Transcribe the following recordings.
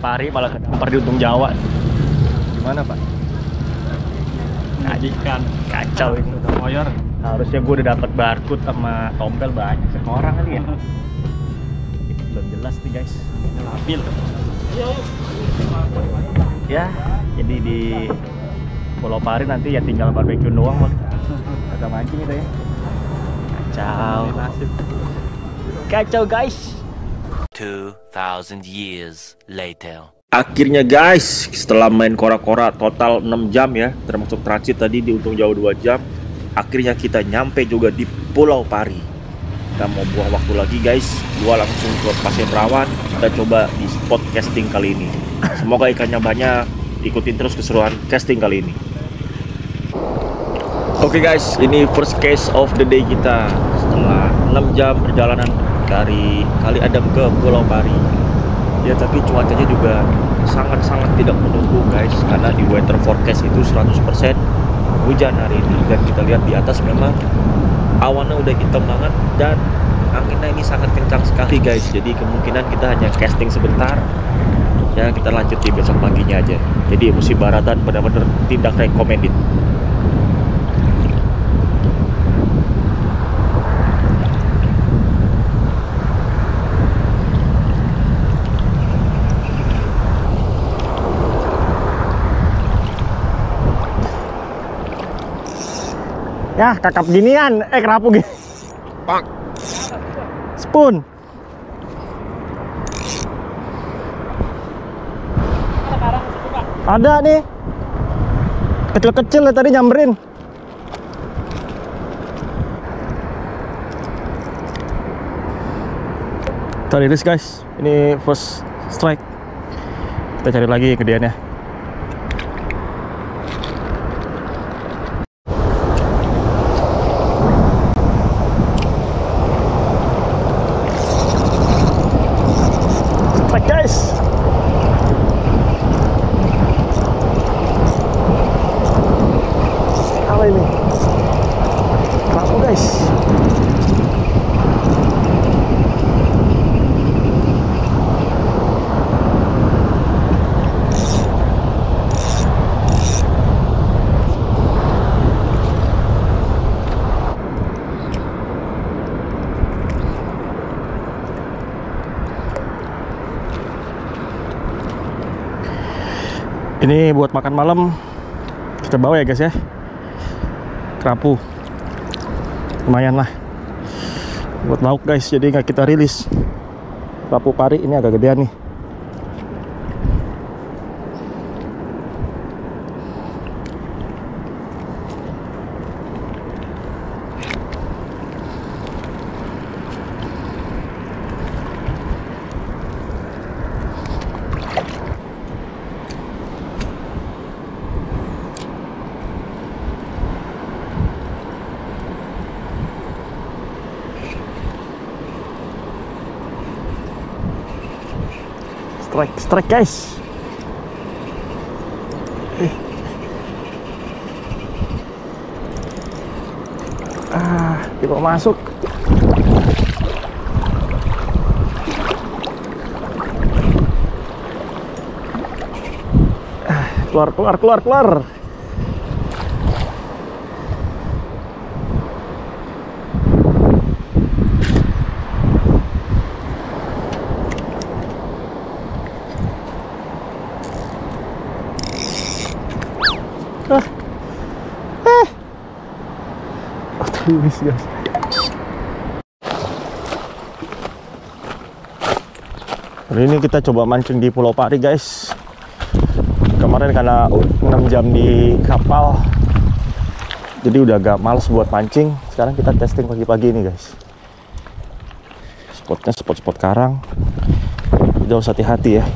Pari malah kedampar di Untung Jawa. Gimana Pak? Ngajikan Kacau ini. udah koyor. Harusnya gue udah dapat barcode sama tompel banyak seorang kali ya. Ini belum jelas nih guys. Labil. Ya, jadi di Pulau Pari nanti ya tinggal barbeque doang Bang. Kagak mancing itu ya. Kacau. Nasib. Kacau guys. 2,000 years later. Akhirnya guys, setelah main kora-kora total 6 jam ya, termasuk transit tadi di Untung Jawa 2 jam, akhirnya kita nyampe juga di Pulau Pari. Kita mau buang waktu lagi guys, gua langsung ke Pasir Perawan, kita coba di spot casting kali ini. Semoga ikannya banyak, ikutin terus keseruan casting kali ini. Oke guys, ini first case of the day kita setelah 6 jam perjalanan dari Kali Adam ke Pulau Pari. Ya tapi cuacanya juga sangat-sangat tidak mendukung guys, karena di weather forecast itu 100% hujan hari ini. Dan kita lihat di atas memang awannya udah hitam banget dan anginnya ini sangat kencang sekali guys. Jadi kemungkinan kita hanya casting sebentar, ya kita lanjut di besok paginya aja. Jadi musim baratan benar-benar tidak recommended. Ya, kakap ginian, kerapu gini. Pak. Spoon. Ada nih. Kecil-kecil ya tadi nyamberin. Kita rilis guys. Ini first strike. Kita cari lagi gedeannya. Guys, apa ini? Kerapu guys. Ini buat makan malam kita bawa ya guys ya. Kerapu lumayan lah buat lauk guys, jadi nggak kita rilis. Kerapu pari ini agak gedean nih. Strike guys. Kita masuk. Keluar. Optimis guys. Hari ini kita coba mancing di Pulau Pari guys. Kemarin karena 6 jam di kapal, jadi udah agak males buat mancing. Sekarang kita testing pagi-pagi ini guys. Spotnya spot karang. Kita harus hati-hati ya.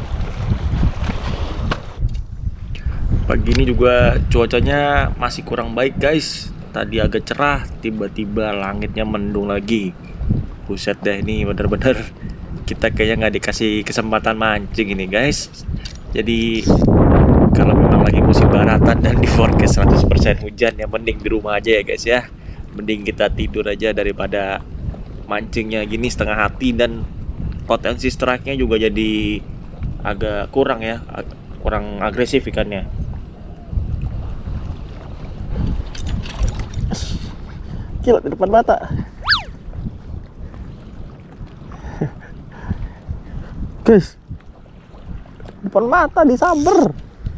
Pagi ini juga cuacanya masih kurang baik guys. Tadi agak cerah, tiba-tiba langitnya mendung lagi. Buset deh, ini bener-bener kita kayaknya nggak dikasih kesempatan mancing ini guys. Jadi kalau memang lagi musim baratan dan di forecast 100% hujan, ya mending di rumah aja ya guys ya. Mending kita tidur aja daripada mancingnya gini setengah hati, dan potensi strike-nya juga jadi agak kurang ya, kurang agresif ikannya. Kilat di depan mata. Guys, depan mata disamber.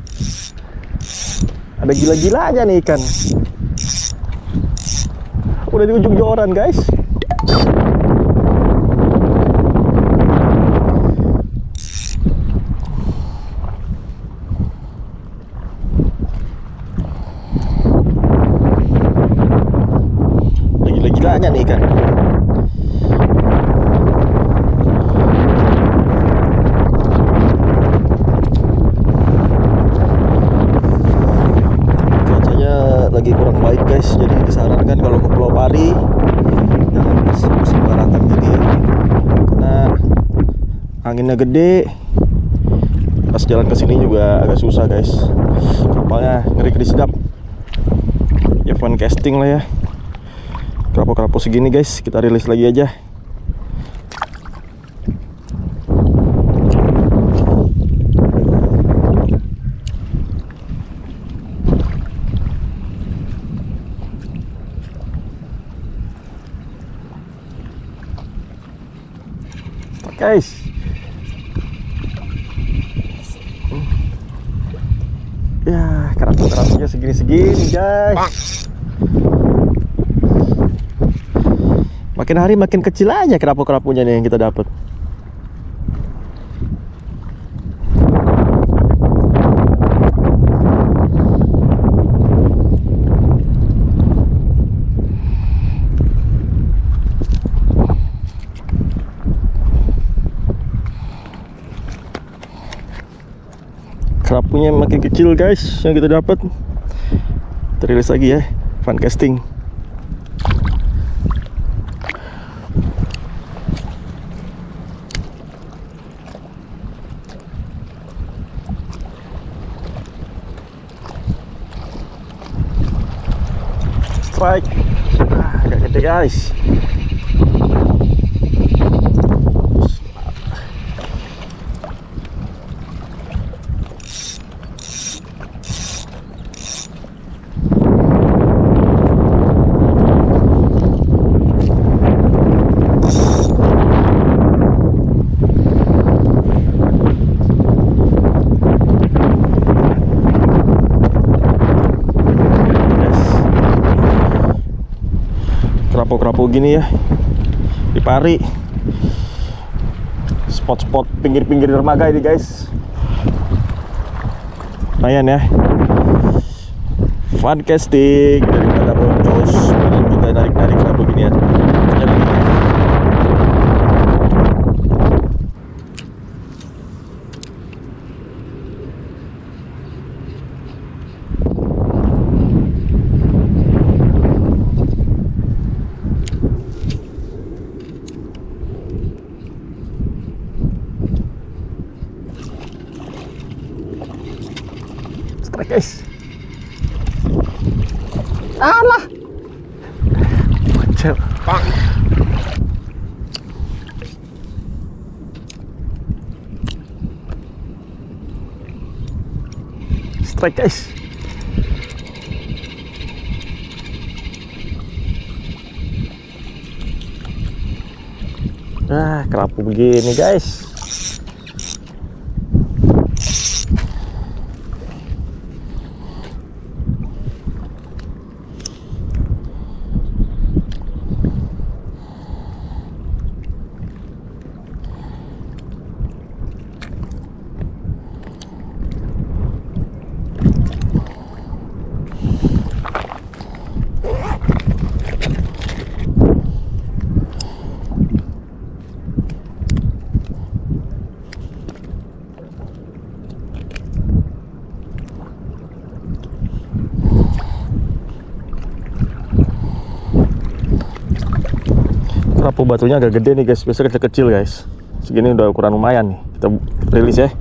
Ada gila-gilanya nih ikan. Udah di ujung joran guys. Ada gila-gilanya nih ikan. Lagi kurang baik guys, jadi disarankan kalau ke Pulau Pari jangan sembarangan gini ya, karena anginnya gede. Pas jalan ke sini juga agak susah guys, kapalnya ngeri sedap ya, fun casting lah ya. Kerapu-kerapu segini guys, kita rilis lagi aja. Guys, ya kerapu-kerapunya segini-segini guys. Makin hari makin kecil aja kerapu-kerapunya nih yang kita dapat. Kerapunya makin kecil guys yang kita dapat. Terilis lagi ya, fun casting. Strike. Agak gede guys. Kerapu-kerapu gini ya di Pari, spot-spot pinggir-pinggir dermaga ini guys. Lumayan ya, fun casting daripada boncos. Mending kita narik-narik kerapu gini ya. Guys, alah, bocel. Strike guys. Kerapu begini guys. Kerapu batunya agak gede nih guys, biasanya kecil-kecil guys. Segini udah ukuran lumayan nih, kita rilis ya.